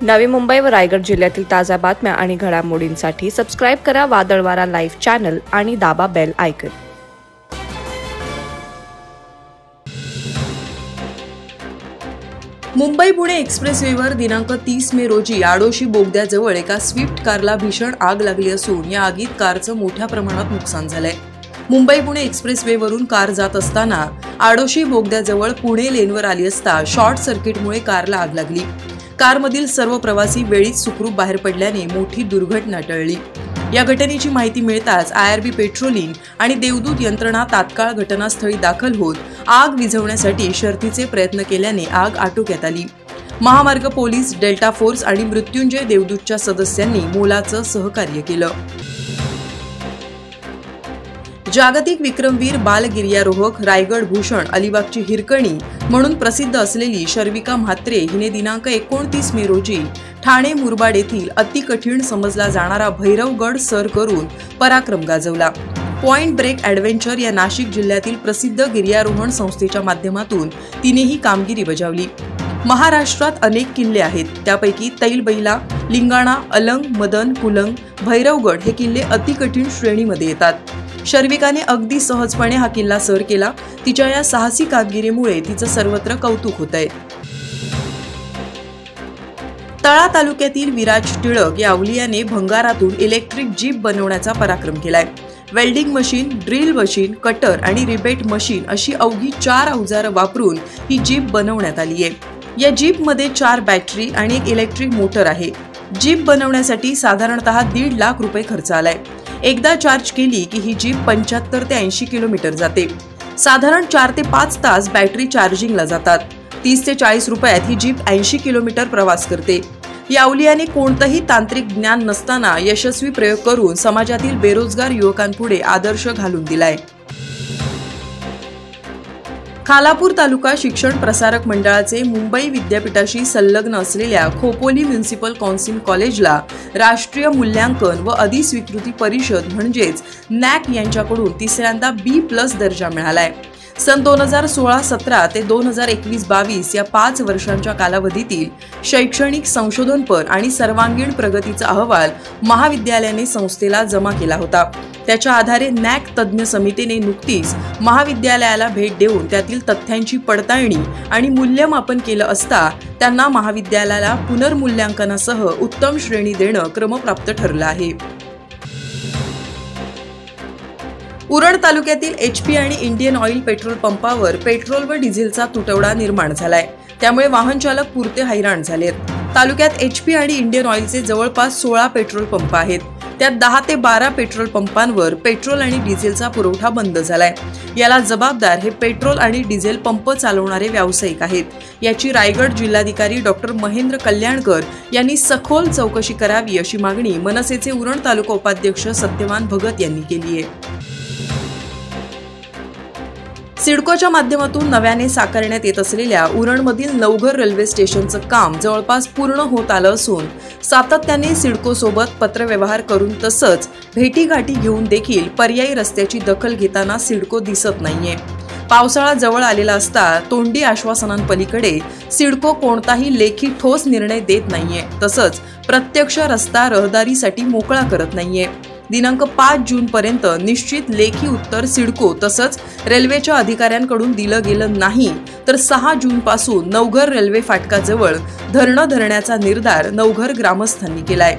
नवी मुंबई व रायगड जिल्ह्यातील ताज्या बातम्या आणि घडामोडींसाठी सबस्क्राइब करा वादळवारा लाईव्ह चॅनल आणि दाबा बेल आयकॉन। मुंबई-पुणे एक्सप्रेसवेवर दिनांक 30 मे रोजी आडोशी बोगद्याजवळ एका स्विफ्ट कारला भीषण आग लागली असून या आगीत कारचं मोठ्या प्रमाणात नुकसान झालंय। मुंबई-पुणे एक्सप्रेसवेवरून कार जात असताना आडोशी बोगद्याजवळ पुणे लेनवर आली असता शॉर्ट सर्किटमुळे कारला आग लागली। कारमधील सर्व प्रवासी वेळीच सुखरूप बाहेर पडल्याने मोठी दुर्घटना टळली। या घटनेची माहिती मिळताच आयआरबी पेट्रोलिंग आणि देवदूत यंत्रणा तात्काळ घटनास्थळी दाखल होत आग विझवण्यासाठी शर्थीचे प्रयत्न केल्याने आग आटोक्यात आली। महामार्ग पोलीस, डेल्टा फोर्स आणि मृत्युंजय देवदूतच्या सदस्यांनी मोलाचं सहकार्य केलं। जागतिक विक्रमवीर बालगिर्यारोहक रायगड भूषण अलिबागची हिरकणी म्हणून प्रसिद्ध असलेली शर्विका म्हात्रे हिने दिनांक 29 मे रोजी ठाणे मुरबाड येथील अतिकठीण समजला जाणारा भैरवगड सर करून पराक्रम गाजवला। पॉइंट ब्रेक ॲडव्हेंचर या नाशिक जिल्ह्यातील प्रसिद्ध गिर्यारोहण संस्थेच्या माध्यमातून तिने ही कामगिरी बजावली। महाराष्ट्रात अनेक किल्ले आहेत, त्यापैकी तैलबैला, लिंगाणा, अलंग, मदन, कुलंग, भैरवगड हे किल्ले अतिकठीण श्रेणीमध्ये येतात। शर्विकाने अगदी सहजपणे हा किल्ला सर केला। तिच्या या साहसी कामगिरीमुळे तिचं सर्वत्र कौतुक होतंय। तळा तालुक्यातील विराज टिळक या अवलियाने भंगारातून इलेक्ट्रिक जीप बनवण्याचा पराक्रम केलाय। Welding machine, drill machine, cutter आणि रिबेट मशीन अशी अवघी 4 अवजारं वापरून ही जीप बनवण्यात आली आहे। या जीपमध्ये 4 बॅटरी आणि एक इलेक्ट्रिक मोटर आहे। जीप बनवण्यासाठी साधारणतः 1.5 लाख रुपये खर्च आलाय। एकदा चार्ज केली की ही जीप 75 ते 80 किलोमीटर जाते। साधारण 4 ते 5 तास बॅटरी चार्जिंगला जातात। 30 ते 40 रुपयात ही जीप 80 किलोमीटर प्रवास करते। या अवलियाने कोणतंही तांत्रिक ज्ञान नसताना यशस्वी प्रयोग करून समाजातील बेरोजगार युवकांपुढे आदर्श घालून दिलाय। खालापूर तालुका शिक्षण प्रसारक मंडळाचे मुंबई विद्यापीठाशी संलग्न असलेल्या खोपोली म्युनिसिपल काउन्सिल कॉलेजला राष्ट्रीय मूल्यांकन व अधिस्वीकृती परिषद म्हणजेच नॅक यांच्याकडून तिसऱ्यांदा B+ दर्जा मिळालाय। सन 2016-17 ते 2021-22 या 5 वर्षांच्या कालावधीतील शैक्षणिक संशोधनपर आणि सर्वांगीण प्रगतीचा अहवाल महाविद्यालयाने संस्थेला जमा केला होता। त्याच्या आधारे नॅक तज्ज्ञ समितीने नुकतीच महाविद्यालयाला भेट देऊन त्यातील तथ्यांची पडताळणी आणि मूल्यमापन केलं असता त्यांना महाविद्यालयाला पुनर्मूल्यांकनासह उत्तम श्रेणी देणं क्रमप्राप्त ठरलं आहे। उरण तालुक्यातील HP आणि इंडियन ऑइल पेट्रोल पंपावर पेट्रोल व डिझेलचा तुटवडा निर्माण झालाय, त्यामुळे वाहन चालक पुरते हैराण झालेत। तालुक्यात HP आणि इंडियन ऑइलचे जवळपास 16 पेट्रोल पंप आहेत। त्यात 10 ते 12 पेट्रोल पंपांवर पेट्रोल आणि डिझेलचा पुरवठा बंद झालाय। याला जबाबदार हे पेट्रोल आणि डिझेल पंप चालवणारे व्यावसायिक आहेत। याची रायगड जिल्हाधिकारी डॉक्टर महेंद्र कल्याणकर यांनी सखोल चौकशी करावी अशी मागणी मनसेचे उरण तालुका उपाध्यक्ष सत्यवान भगत यांनी केली आहे। सिडकोच्या माध्यमातून नव्याने साकारण्यात येत असलेल्या उरणमधील नवघर रेल्वे स्टेशनचं काम जवळपास पूर्ण होत आलं असून सातत्याने सिडको सोबत पत्रव्यवहार करून तसंच भेटीगाठी घेऊन देखील पर्यायी रस्त्याची दखल घेताना सिडको दिसत नाहीये। पावसाळा जवळ आलेला असता तोंडी आश्वासनांपलीकडे सिडको कोणताही लेखी ठोस निर्णय देत नाहीये, तसंच प्रत्यक्ष रस्ता रहदारीसाठी मोकळा करत नाहीये। दिनांक 5 जून पर्यंत निश्चित लेखी उत्तर सिडको तसंच रेल्वेच्या अधिकाऱ्यांकडून दिलं गेलं नाही तर 6 जून पासून नवघर रेल्वे फाटकाजवळ धरणं धरण्याचा निर्धार नवघर ग्रामस्थांनी केलाय।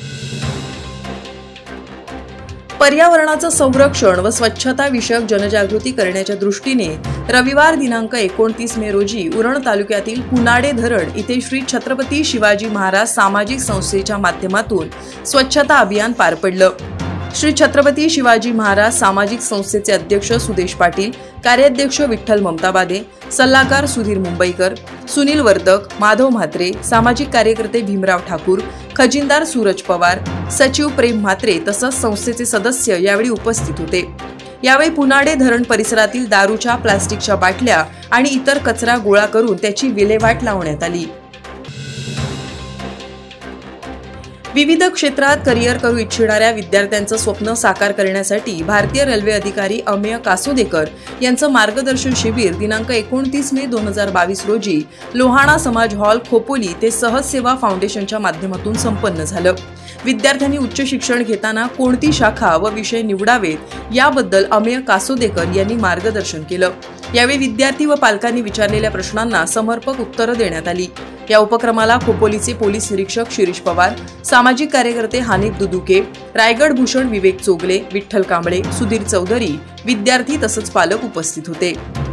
पर्यावरणाचं संरक्षण व स्वच्छता विषयक जनजागृती करण्याच्या दृष्टीने रविवार दिनांक 29 मे रोजी उरण तालुक्यातील पुनाडे धरण इथे श्री छत्रपती शिवाजी महाराज सामाजिक संस्थेच्या माध्यमातून स्वच्छता अभियान पार पडलं। श्री छत्रपती शिवाजी महाराज सामाजिक संस्थेचे अध्यक्ष सुदेश पाटील, कार्याध्यक्ष विठ्ठल ममताबादे, सल्लागार सुधीर मुंबईकर, सुनील वर्तक, माधव म्हात्रे, सामाजिक कार्यकर्ते भीमराव ठाकूर, खजिनदार सूरज पवार, सचिव प्रेम म्हात्रे तसंच संस्थेचे सदस्य यावेळी उपस्थित होते। यावेळी पुनाडे धरण परिसरातील दारूच्या, प्लास्टिकच्या बाटल्या आणि इतर कचरा गोळा करून त्याची विल्हेवाट लावण्यात आली। विविध क्षेत्रात करिअर करू इच्छिणाऱ्या विद्यार्थ्यांचं स्वप्न साकार करण्यासाठी भारतीय रेल्वे अधिकारी अमेय कासोदेकर यांचं मार्गदर्शन शिबिर दिनांक 29 मे 2022 रोजी लोहाणा समाज हॉल खोपोली ते सहज सेवा फाउंडेशनच्या माध्यमातून संपन्न झालं। विद्यार्थ्यांनी उच्च शिक्षण घेताना कोणती शाखा व विषय निवडावेत याबद्दल अमेय कासोदेकर यांनी मार्गदर्शन केलं। यावेळी विद्यार्थी व पालकांनी विचारलेल्या प्रश्नांना समर्पक उत्तरं देण्यात आली। या उपक्रमाला खोपोलीचे पोलीस निरीक्षक शिरीष पवार, सामाजिक कार्यकर्ते हानिफ दुदुके, रायगड भूषण विवेक चोगले, विठ्ठल कांबळे, सुधीर चौधरी, विद्यार्थी तसंच पालक उपस्थित होते।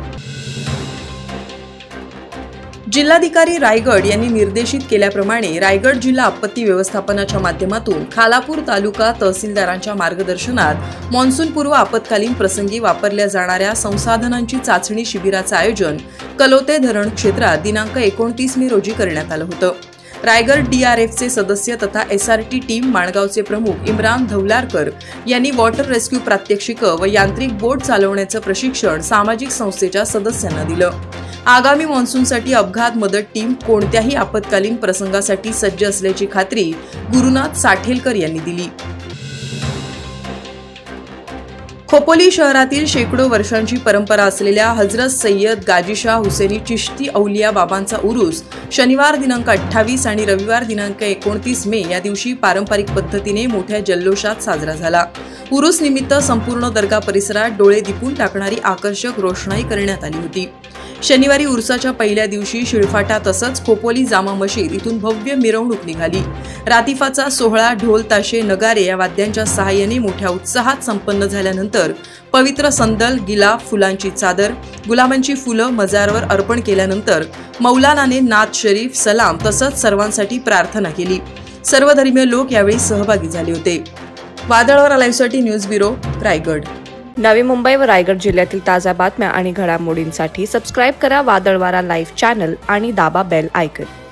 जिल्हाधिकारी रायगड यांनी निर्देशित केल्याप्रमाणे रायगड जिल्हा आपत्ती व्यवस्थापनाच्या माध्यमातून खालापूर तालुका तहसीलदारांच्या मार्गदर्शनात मान्सूनपूर्व आपत्कालीन प्रसंगी वापरल्या जाणाऱ्या संसाधनांची चाचणी शिबिराचं आयोजन कलोते धरण क्षेत्रात दिनांक 29 मे रोजी करण्यात आलं होतं। रायगड DRFचे सदस्य तथा SRT टीम माणगावचे प्रमुख इम्रान धवलारकर यांनी वॉटर रेस्क्यू प्रात्यक्षिकं व यांत्रिक बोट चालवण्याचं प्रशिक्षण सामाजिक संस्थेच्या सदस्यांना दिलं। आगामी मान्सूनसाठी अपघात मदत टीम कोणत्याही आपत्कालीन प्रसंगासाठी सज्ज असल्याची खात्री गुरुनाथ साठेलकर यांनी दिली। खोपोली शहरातील शेकडो वर्षांची परंपरा असलेल्या हजरत सय्यद गाजीशाह हुसेनी चिश्ती औलिया बाबांचा उरूस शनिवार दिनांक 28 आणि रविवार दिनांक 29 मे या दिवशी पारंपरिक पद्धतीने मोठ्या जल्लोषात साजरा झाला। उरूस निमित्त संपूर्ण दर्गा परिसरात डोळे दिपून टाकणारी आकर्षक रोषणाई करण्यात आली होती। शनिवारी उरसाच्या पहिल्या दिवशी शिळफाटा तसंच खोपोली जामा मशीद इथून भव्य मिरवणूक निघाली। रातिफाचा सोहळा ढोल ताशे नगारे या वाद्यांच्या सहाय्याने मोठ्या उत्साहात संपन्न झाल्यानंतर पवित्र संदल, गिलाफ, फुलांची चादर, गुलाबांची फुलं मजारवर अर्पण केल्यानंतर मौलानाने नात शरीफ, सलाम तसंच सर्वांसाठी प्रार्थना केली। सर्व धर्मीय लोक यावेळी सहभागी झाले होते। वादळवारा लाईव्हसाठी न्यूज ब्युरो, रायगड। नवी मुंबई व रायगड जिल्ह्यातील ताज्या बातम्या आणि घडामोडींसाठी सबस्क्राईब करा वादळवारा लाईव्ह चॅनल आणि दाबा बेल आयकॉन।